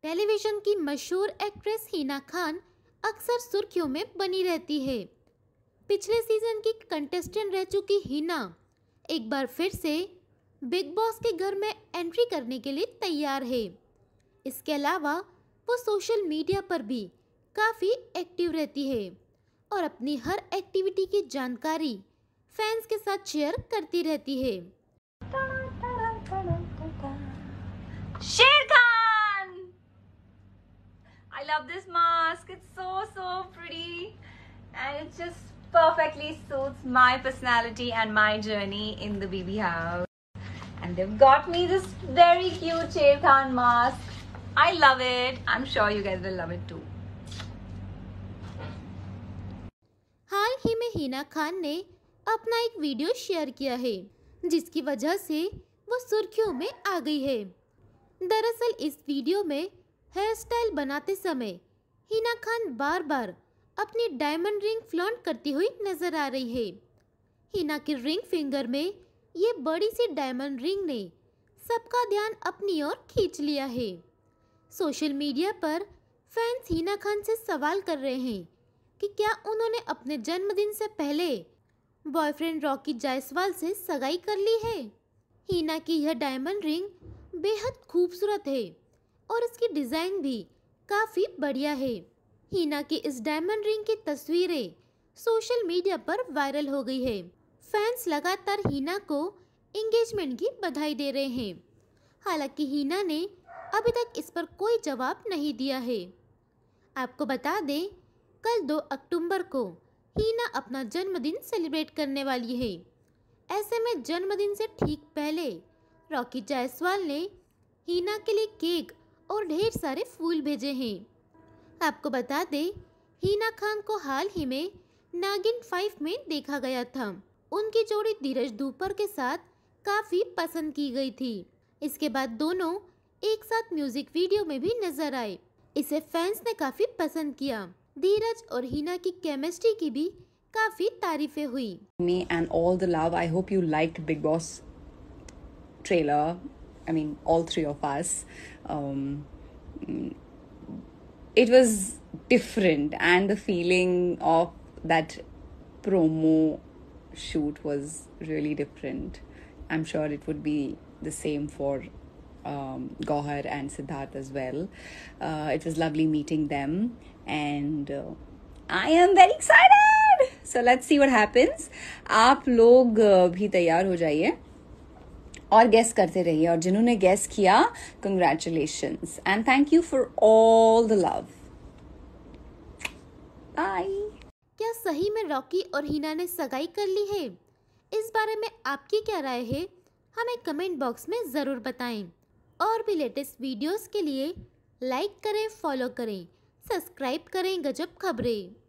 Television की मशहूर actress Hina Khan अक्सर सुर्खियों में बनी रहती है। पिछले सीजन की कंटेस्टेंट रह चुकी हिना एक बार फिर से बिग बॉस के घर में एंट्री करने के लिए तैयार है। इसके अलावा वो सोशल मीडिया पर भी काफ़ी एक्टिव रहती है और अपनी हर एक्टिविटी की जानकारी फैंस के साथ शेयर करती रहती है। Sher Khan! I love this mask. It's so pretty and it just perfectly suits my personality and my journey in the BB house. And they've got me this very cute Sher Khan mask. I love it. I'm sure you guys will love it too. हाल ही में हिना खान ने अपना एक video share किया है जिसकी वजह से वो सुर्खियों में आ गई है। दरअसल इस वीडियो में हेयर स्टाइल बनाते समय हिना खान बार बार अपनी डायमंड रिंग फ्लॉन्ट करती हुई नजर आ रही है। हिना की रिंग फिंगर में ये बड़ी सी डायमंड रिंग ने सबका ध्यान अपनी ओर खींच लिया है। सोशल मीडिया पर फैंस हिना खान से सवाल कर रहे हैं कि क्या उन्होंने अपने जन्मदिन से पहले बॉयफ्रेंड रॉकी जायसवाल से सगाई कर ली है। हिना की यह डायमंड रिंग बेहद खूबसूरत है और इसकी डिज़ाइन भी काफ़ी बढ़िया है। हिना की इस डायमंड रिंग की तस्वीरें सोशल मीडिया पर वायरल हो गई है। फैंस लगातार हिना को एंगेजमेंट की बधाई दे रहे हैं। हालांकि हिना ने अभी तक इस पर कोई जवाब नहीं दिया है। आपको बता दें, कल 2 अक्टूबर को हिना अपना जन्मदिन सेलिब्रेट करने वाली है। ऐसे में जन्मदिन से ठीक पहले रॉकी जायसवाल ने हिना के लिए केक और ढेर सारे फूल भेजे हैं। आपको बता दें, हिना खान को हाल ही में नागिन 5 में देखा गया था। उनकी जोड़ी धीरज धूपर के साथ काफ़ी पसंद की गई थी। इसके बाद दोनों एक साथ म्यूजिक वीडियो में भी नजर आए। इसे फैंस ने काफ़ी पसंद किया। धीरज और हिना की केमिस्ट्री की भी काफ़ी तारीफें हुई। Me and all the love. I hope you liked Big Boss trailer. I mean, all 3 of us. It was different, and the feeling of that promo shoot was really different. I'm sure it would be the same for Gauhar and Siddharth as well. It was lovely meeting them, and I am very excited. So let's see what happens. आप लोग भी तैयार हो जाइए और guess करते रहिए, और जिन्होंने गेस किया, congratulations and thank you for all the love. Bye. क्या सही में रॉकी और हिना ने सगाई कर ली है? इस बारे में आपकी क्या राय है? हमें कमेंट बॉक्स में ज़रूर बताएं। और भी लेटेस्ट वीडियोस के लिए लाइक करें, फॉलो करें, सब्सक्राइब करें गजब खबरें।